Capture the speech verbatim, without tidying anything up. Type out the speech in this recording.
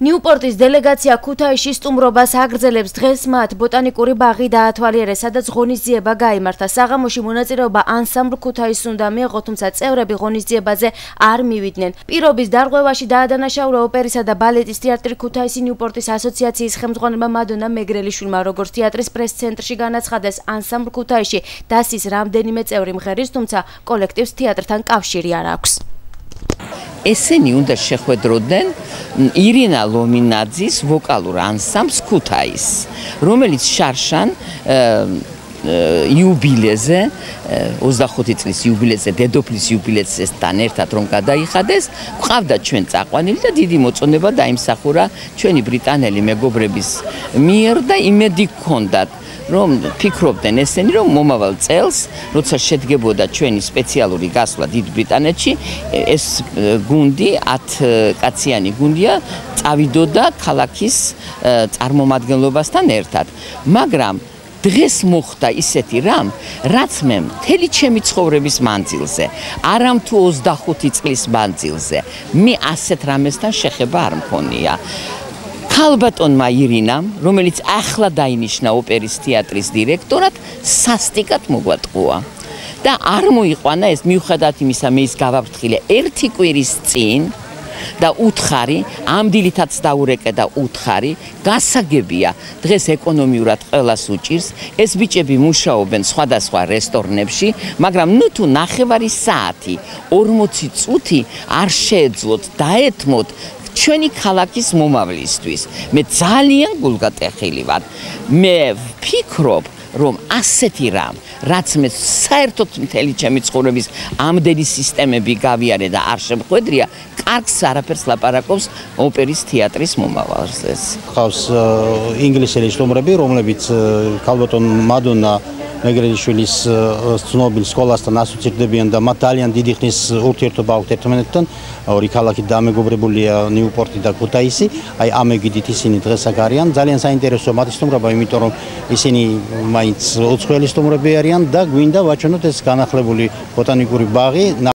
ნიუპორტის დელეგაცია ქუთაისში სტუმრობას აგრძელებს. დღეს მათ ბოტანიკური ბაღი დაათვალიერეს, სადაც ღონისძიება გაიმართა. საღამოში მონაწილეობა ანსამბლ ქუთაისს უნდა მიეღო, თუმცა წევრები ღონისძიებაზე არ მივიდნენ. პირობის დარღვევაში დაადანაშაულა ოპერისა და ბალეტის თეატრი ქუთაისი ნიუპორტის ასოციაციის ხელმძღვანელმა მადონა მეგრელიშვილმა, როგორც თეატრის პრეს-ცენტრში განაცხადეს, ანსამბლ ქუთაისში დასის რამდენიმე წევრი მღერის, თუმცა კოლექტივს თეატრთან კავშირი არ აქვს. ესენი უნდა შეხვედროდნენ ირინა ლომინაძის ვოკალურ ანსამბლს ქუთაისს, რომელიც შარშან იუბილეზე, ოცდახუთი წლის იუბილეზე, დედოფლის იუბილეზესთან ერთად რომ გადაიხადეს, გვყავდა ჩვენ წაყვანილი და დიდი მოწონება დაიმსახურა ჩვენი ბრიტანელი მეგობრების მიერ და იმედი გქონდათ, რომ ფიქრობდნენ ესენი, რომ მომავალ წელს, როცა შედგებოდა ჩვენი სპეციალური გასვლა დიდ ბრიტანეთში, ეს გუნდი, ათკაციანი გუნდია, წავიდოდა ქალაქის წარმომადგენლობასთან ერთად. მაგრამ დღეს მოხდა ისეთი რამ, რაც მე მთელი ჩემი ცხოვრების მანძილზე, არამ თუ ოცდახუთი წლის მანძილზე, მე ასეთ რამესთან შეხება არ მქონია. ქალბატონმა ირინამ, რომელიც ახლა დაინიშნა ოპერის თეატრის დირექტორად, სასტიკად მოგვატყუა. და არ მოიყვანა ეს, მიუხედავად იმისა, მე ის გავაფრთხილე ერთი კვირის წინ და უთხარი, ამ დილითაც დაურეკე და უთხარი, გასაგებია, დღეს ეკონომიურად ყველას უჭირს, ეს ბიჭები მუშაობენ სხვადასხვა რესტორნებში, მაგრამ ნუ თუ ნახევარი საათი, ორმოცი წუთი არ შეეძლოთ დაეთმოთ ჩვენი ქალაქის მომავლისთვის. მე ძალიან გულგატეხილი ვარ. მე ვფიქრობ, რომ ასეთი რამ, რაც მე საერთოდ მთელი ჩემი ცხოვრების ამდენი სისტემები გავიარე და არ შემხვედრია, კარგს არაფერს ლაპარაკობს ოპერის თეატრის მომავალზე. ხავს ინგლისელი სტუმრები, რომლებიც ქალბატონ მადონა მეგრელიშვილის ცნობილ სკოლასთან ასოცირდებიან და მათ ძალიან დიდი ხნის ურთიერთობა აქვთ ერთმანეთთან. ორი ქალაქი დამეგობრებულია ნიუპორტი და ქუთაისი. აი ამ ეგიდით ისინი დღეს აქ არიან. ძალიან საინტერესოა მათი სტუმრობა, იმიტომ რომ ისინი მაინც უცხოელი სტუმრები არიან და გვინდა ვაჩვენოთ ეს განახლებული ბოტანიკური ბაღი.